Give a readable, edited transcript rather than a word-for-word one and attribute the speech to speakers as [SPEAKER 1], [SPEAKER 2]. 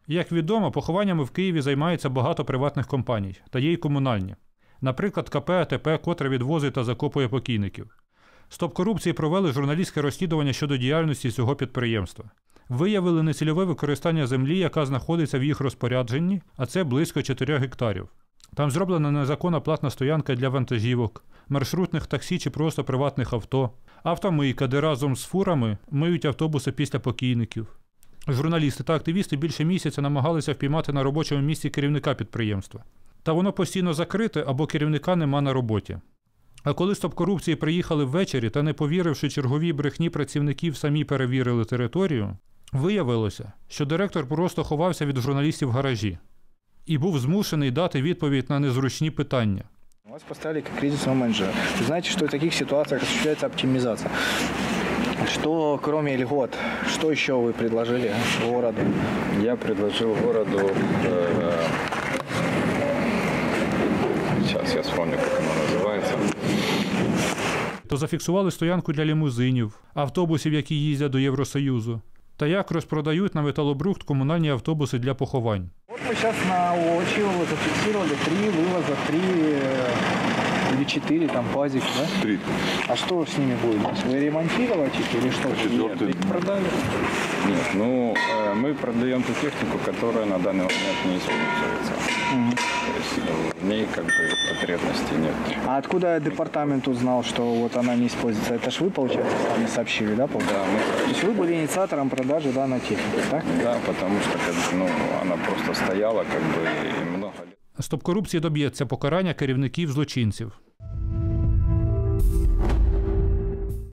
[SPEAKER 1] Як відомо, похованнями в Києві займається багато приватних компаній, та є й комунальні. Наприклад, КП АТП, котре відвозить та закопує покійників. Стоп корупції провели журналістське розслідування щодо діяльності цього підприємства. Виявили нецільове використання землі, яка знаходиться в їх розпорядженні, а це близько 4 гектарів. Там зроблена незаконна платна стоянка для вантажівок, маршрутних таксі чи просто приватних авто, автомийка, де разом з фурами миють автобуси після покійників. Журналісти та активісти більше місяця намагалися впіймати на робочому місці керівника підприємства. Та воно постійно закрите або керівника нема на роботі. А коли стоп корупції приїхали ввечері та, не повіривши черговій брехні працівників, самі перевірили територію, виявилося, що директор просто ховався від журналістів в гаражі і був змушений дати відповідь на незручні питання.
[SPEAKER 2] Вас поставили как кризисного менеджера. Вы знаете, что в таких ситуациях осуществляется оптимизация. Что, кроме льгот, что еще вы предложили городу?
[SPEAKER 3] Я предложил городу... Сейчас я вспомню, как оно называется.
[SPEAKER 1] То зафіксували стоянку для лімузинів, автобусів, які їздять до Євросоюзу, та як розпродають на металобрухт комунальні автобуси для поховань.
[SPEAKER 2] Вот мы сейчас на ОЧИ зафиксировали 3 вывоза, 3 или 4 там пазика, да?
[SPEAKER 4] 3.
[SPEAKER 2] А что с ними будет? Вы ремонтировать их или что?
[SPEAKER 4] Четвертый.
[SPEAKER 2] Их продали?
[SPEAKER 3] Нет, ну, мы продаем ту технику, которая на данный момент не используется. То есть в ней как бы потребности нет.
[SPEAKER 2] А откуда департамент узнал, что вот она не используется? Это ж вы, получается, сами сообщили, да?
[SPEAKER 3] Да, мы...
[SPEAKER 2] То есть вы были инициатором продажи данной техники, так?
[SPEAKER 3] Да, потому что как бы, ну, она просто стояла как бы и много лет.
[SPEAKER 1] Стоп корупції доб'ється покарання керівників злочинців.